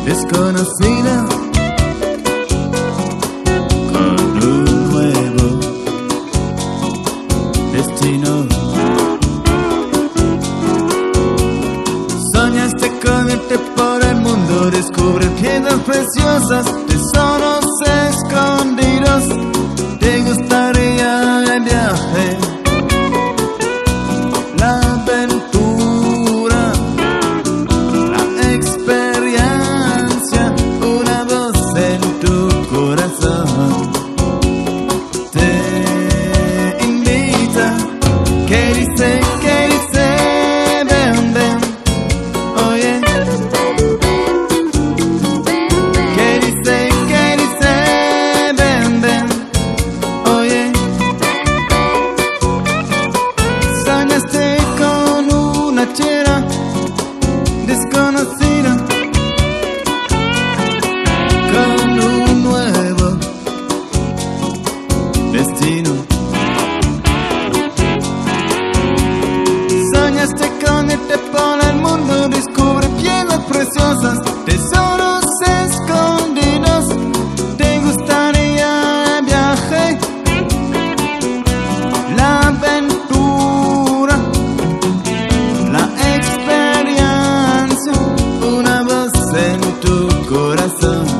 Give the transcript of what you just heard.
desconocida, con un nuevo destino. Soñaste con irte por el mundo, descubrir piedras preciosas, tesoros escondidos. Te gustaría el viaje, la aventura, la experiencia, una voz en tu corazón te invita. ¿Qué dice? ¿Qué dice? Ven, ven, oye. ¿Qué dice? ¿Qué dice? Ven, ven, oye. Soñaste con una chera desconocida, con un nuevo destino. Soñaste con irte por el mundo, descubre piedras preciosas, tesoros escondidos. Te gustaría el viaje, la aventura, la experiencia, una voz en tu corazón